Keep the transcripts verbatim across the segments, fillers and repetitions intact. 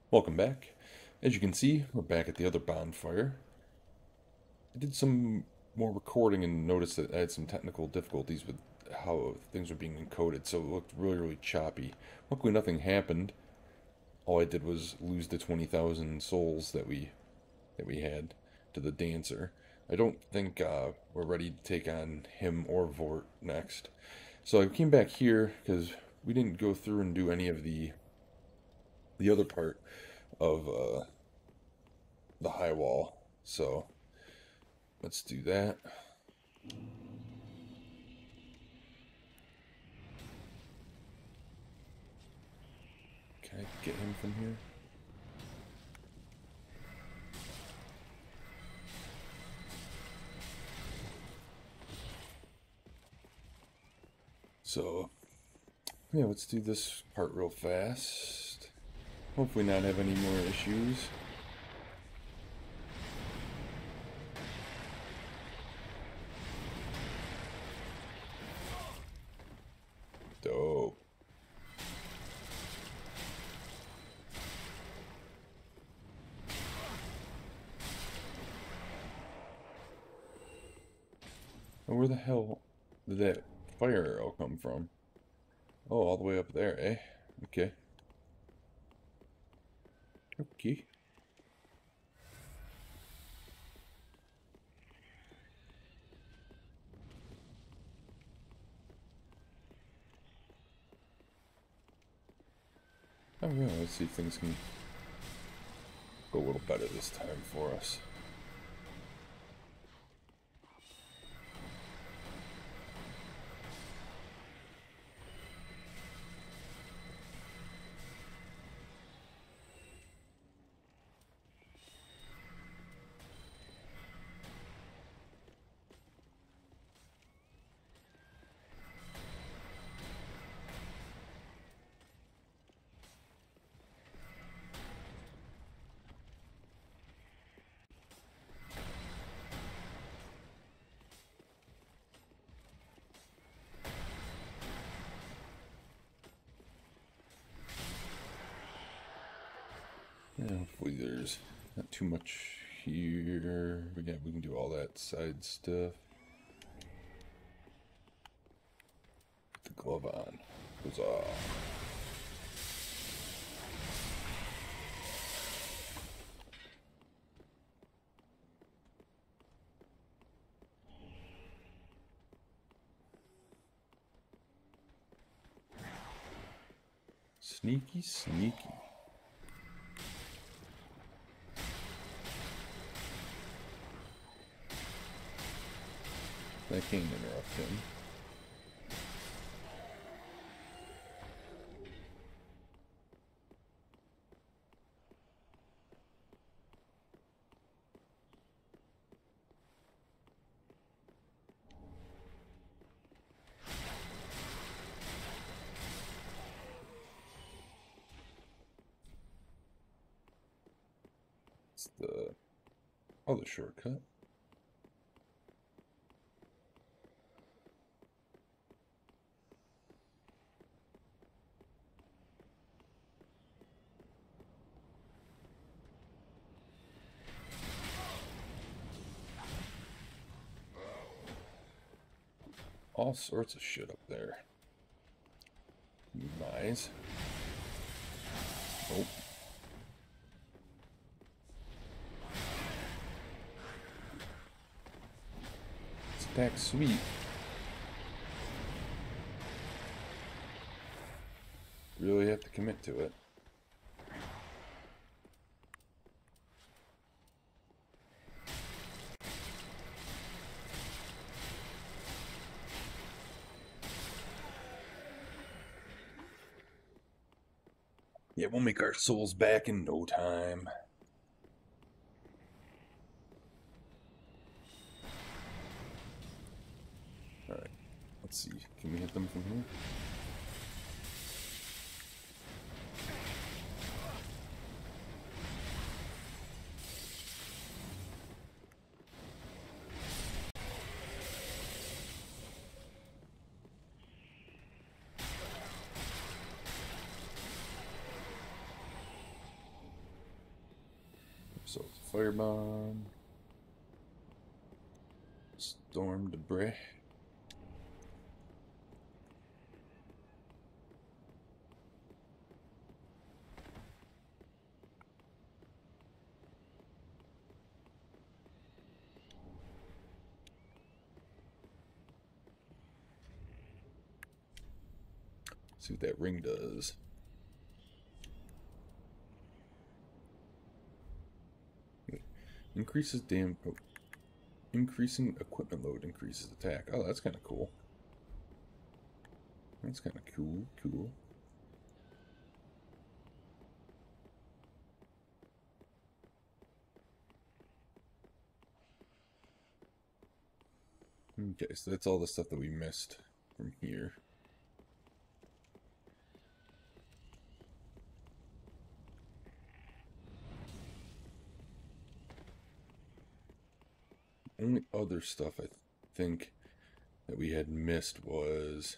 Welcome back. As you can see, we're back at the other bonfire. I did some more recording and noticed that I had some technical difficulties with how things were being encoded, so it looked really, really choppy. Luckily, nothing happened. All I did was lose the twenty thousand souls that we that we had to the dancer. I don't think uh, we're ready to take on him or Vordt next. So I came back here because we didn't go through and do any of the the other part of uh, the high wall. So let's do that. Can I get him from here? So, yeah, let's do this part real fast. Hopefully not have any more issues. Dope. Oh, where the hell did that fire arrow come from? Oh, all the way up there, eh? Okay. Okay. Oh yeah, let's see if things can go a little better this time for us. Yeah, hopefully there's not too much here. But yeah, we can do all that side stuff. Put the glove on. Huzzah. Sneaky, sneaky. That can't interrupt him. It's the other shortcut. All sorts of shit up there. Move my eyes. Nope. Stack sweet. Really have to commit to it. Yeah, we'll make our souls back in no time. Alright, let's see. Can we hit them from here? Firebomb. Storm debris. See what that ring does. Increases dam. Oh, increasing equipment load increases attack. Oh, that's kind of cool. That's kind of cool. Cool. Okay, so that's all the stuff that we missed from here. The only other stuff I th think that we had missed was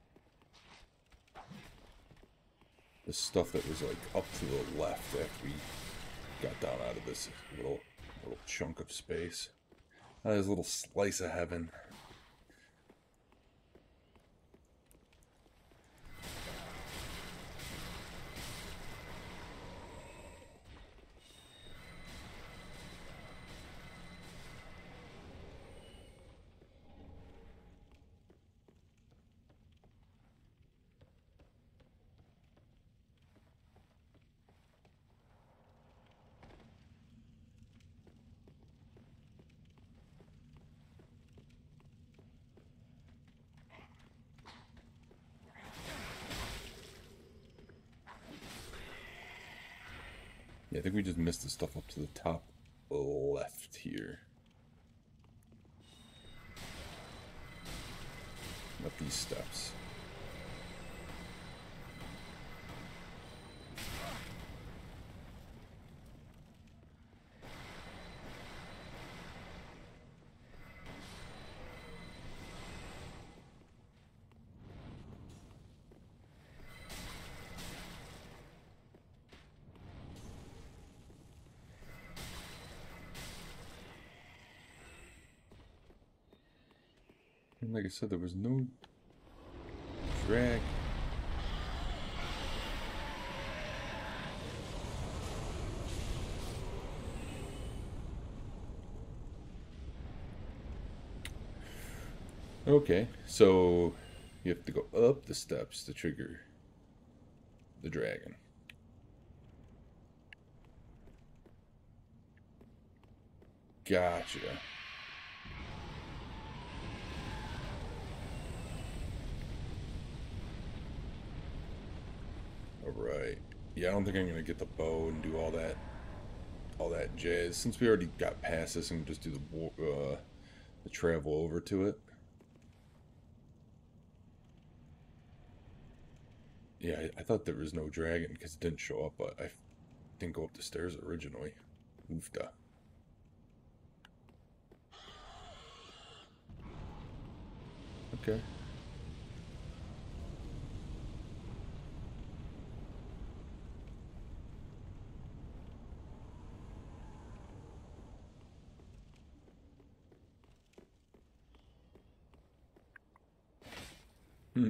the stuff that was like up to the left after we got down out of this little little chunk of space. Uh, this little slice of heaven. Yeah, I think we just missed the stuff up to the top left here. Up these steps. And like I said, there was no drag. Okay, so you have to go up the steps to trigger the dragon. Gotcha. Alright. Yeah, I don't think I'm going to get the bow and do all that all that jazz. Since we already got past this, and just do the, uh, the travel over to it. Yeah, I, I thought there was no dragon because it didn't show up, but I didn't go up the stairs originally. Oofda. Okay. Hmm.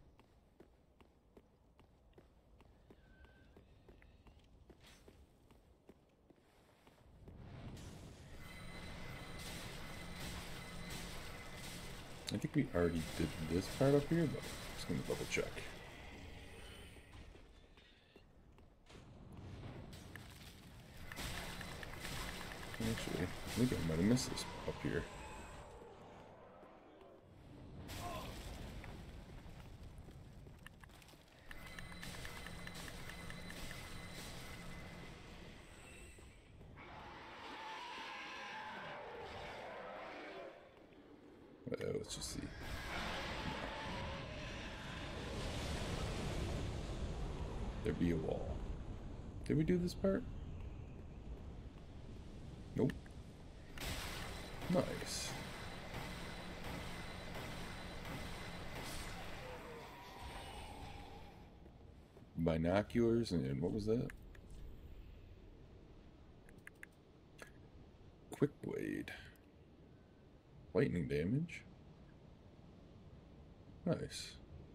I think we already did this part up here, but I'm just going to double check. Actually, I think I might have missed this up here. Uh, let's just see. There be a wall. Did we do this part? Nope. Nice. Binoculars, and what was that? quick blade. Lightning damage. Nice.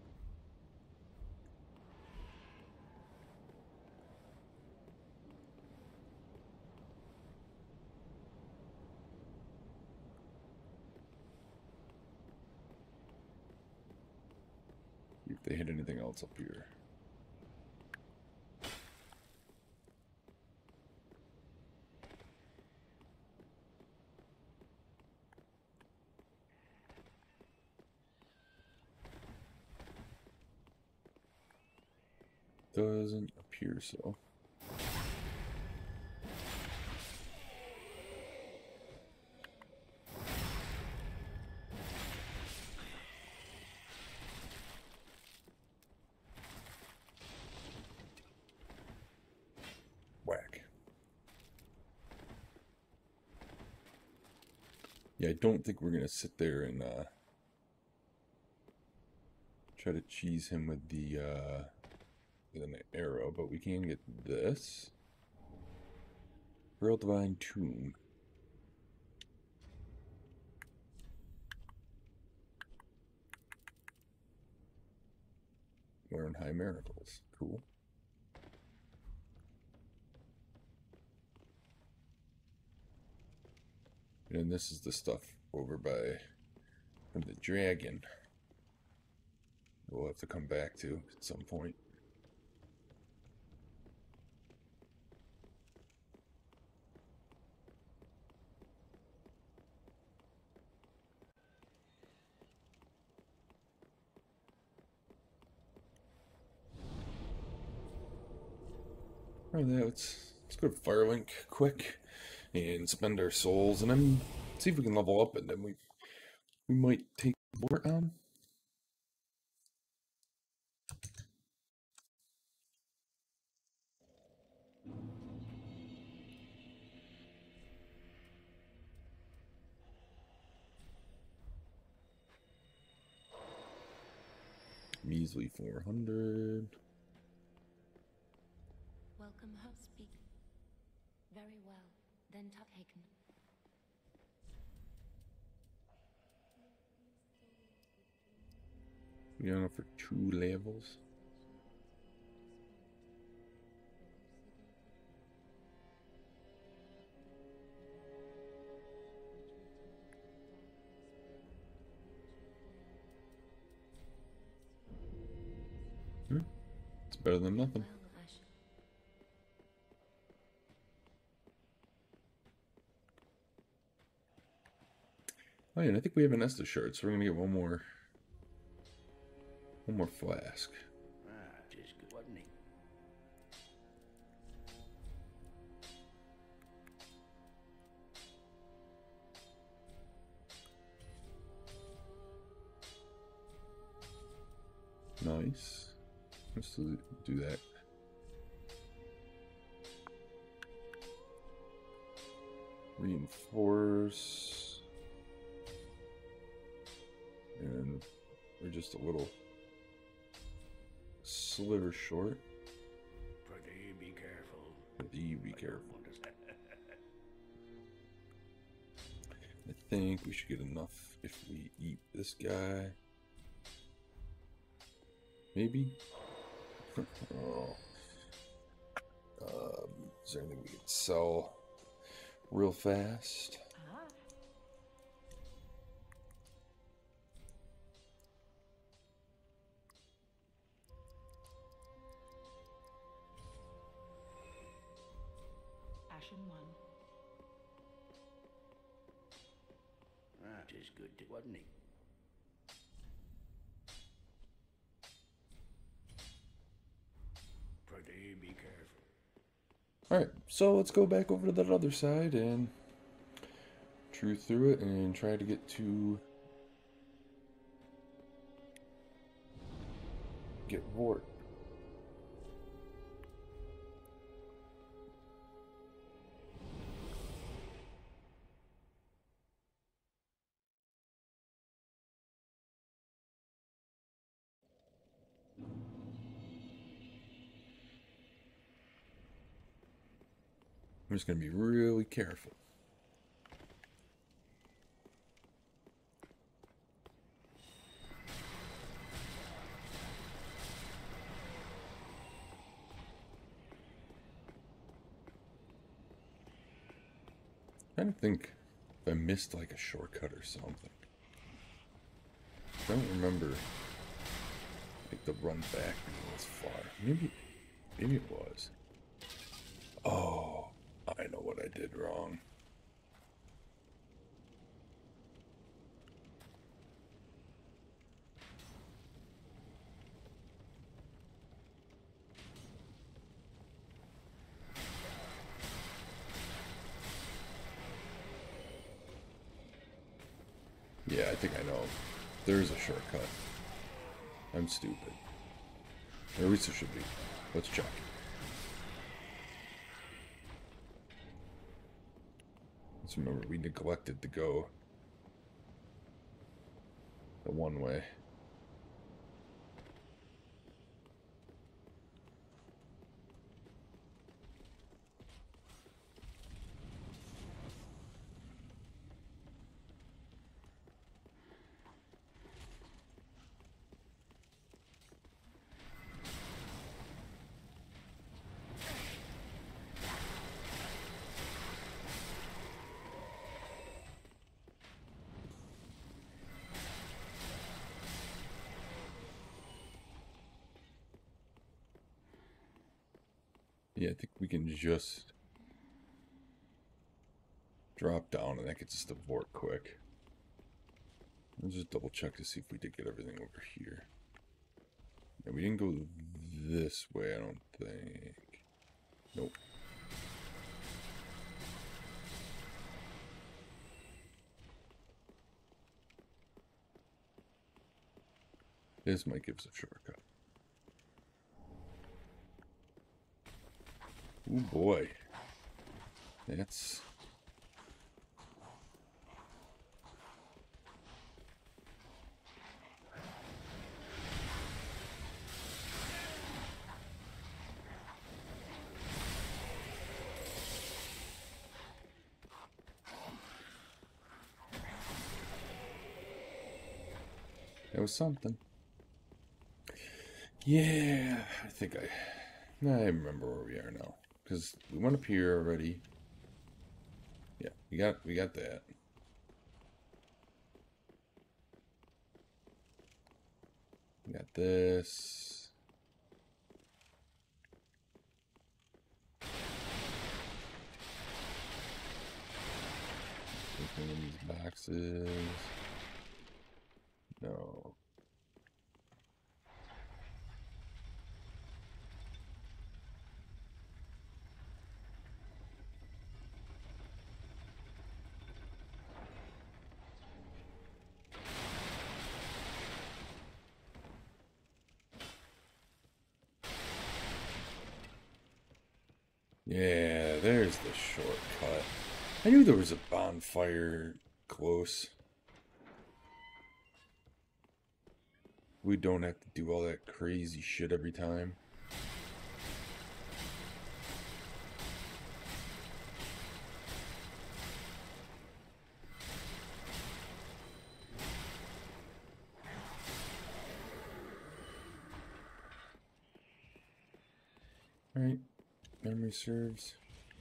See if they hit anything else up here. Doesn't appear so. Whack. Yeah, I don't think we're gonna sit there and uh, try to cheese him with the uh, with an arrow, but we can get this. Real Divine Tomb. Learn High Miracles. Cool. And this is the stuff over by from the dragon. We'll have to come back to at some point. Alright, let's, let's go to Firelink quick and spend our souls and then see if we can level up, and then we we might take Vordt on. Measly four hundred. Welcome, host speak. Very well. Then Tuthaken. We on for two levels. Hmm. It's better than nothing. Well, Ash. Oh yeah, and I think we have an Estus shard, so we're gonna get one more one more flask. Ah, just good, wasn't he? Nice. Let's do do that. Reinforce. And we're just a little sliver short. Pretty be careful. Pretty be careful. I think we should get enough if we eat this guy. Maybe? Oh. Um, is there anything we can sell real fast? Ashen one. Ah, just good, wasn't he? Pretty be careful. Alright, so let's go back over to that other side and chew through it and try to get to get Vordt. I'm just going to be really careful. trying to think if I missed like a shortcut or something. I don't remember like the run back being this far. Maybe, maybe it was. Oh, I know what I did wrong. Yeah, I think I know. There's a shortcut. I'm stupid. Or at least there should be. Let's check. Let's remember, we neglected to go the one way. Yeah, I think we can just drop down and that gets us to Vordt quick. I'll just double check to see if we did get everything over here. Yeah, we didn't go this way, I don't think. Nope. This might give us a shortcut. Oh boy. That's... That was something. Yeah, I think I... I remember where we are now. Because we went up here already. Yeah, we got we got that. We got this. Open these boxes. No. Yeah, there's the shortcut. I knew there was a bonfire close. We don't have to do all that crazy shit every time. Alright, memory serves.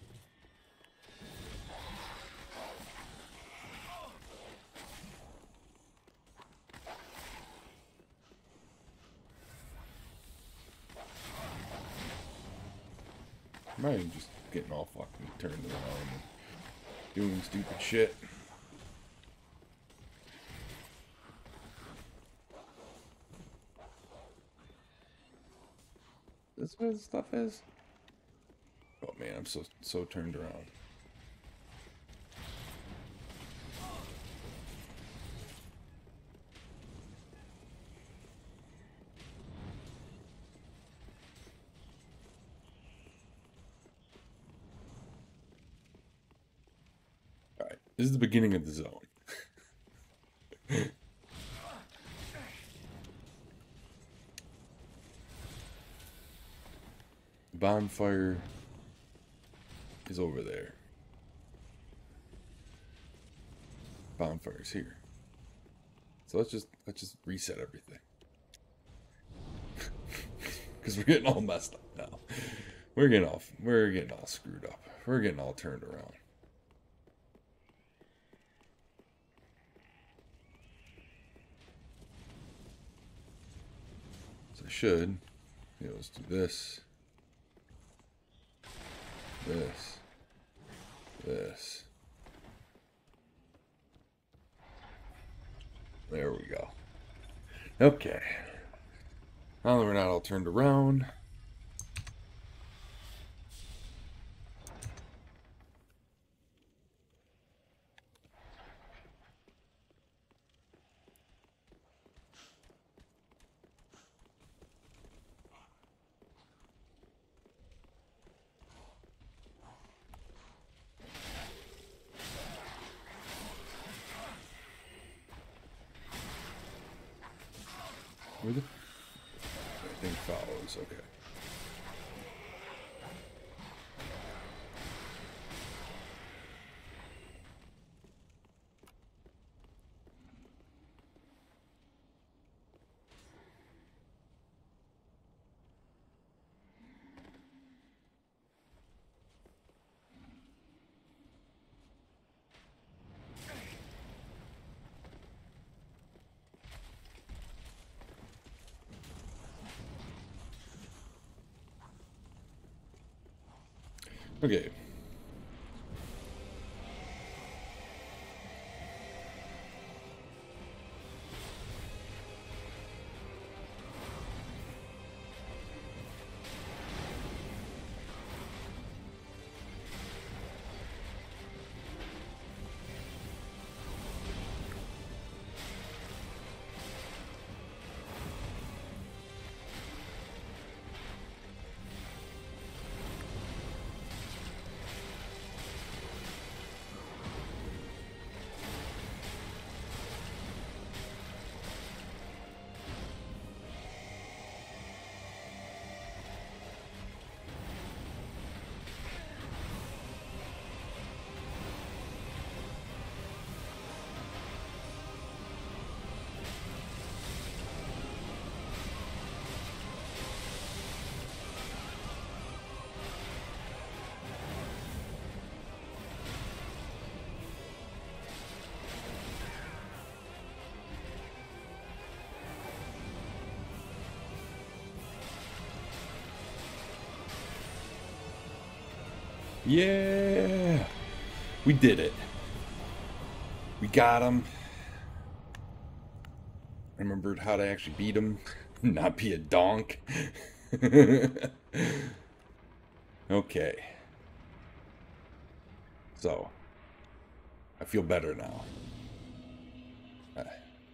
I'm just getting all fucking turned around and doing stupid shit. This what this stuff is? Oh man, I'm so so turned around. Alright, this is the beginning of the zone. Bonfire is over there. Bonfire's here. So let's just let's just reset everything. Because we're getting all messed up now. We're getting all we're getting all screwed up. We're getting all turned around. should. Yeah, let's do this. This. This. There we go. Okay. Now that we're not all turned around. Where the thing follows, okay. Okay. Yeah! We did it. We got him. I remembered how to actually beat him. Not be a donk. Okay. So, I feel better now. Uh,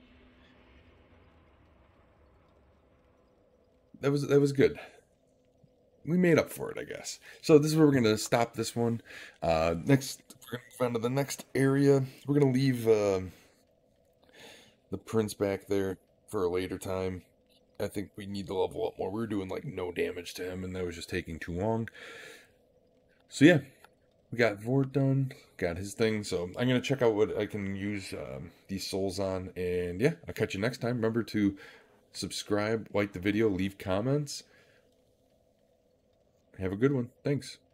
that was that was good. We made up for it, I guess. So this is where we're going to stop this one. Uh, next, we're going to move on to the next area. We're going to leave uh, the prince back there for a later time. I think we need to level up more. We were doing like no damage to him, and that was just taking too long. So yeah, we got Vordt done, got his thing. So I'm going to check out what I can use um, these souls on. And yeah, I'll catch you next time. Remember to subscribe, like the video, leave comments. Have a good one. Thanks.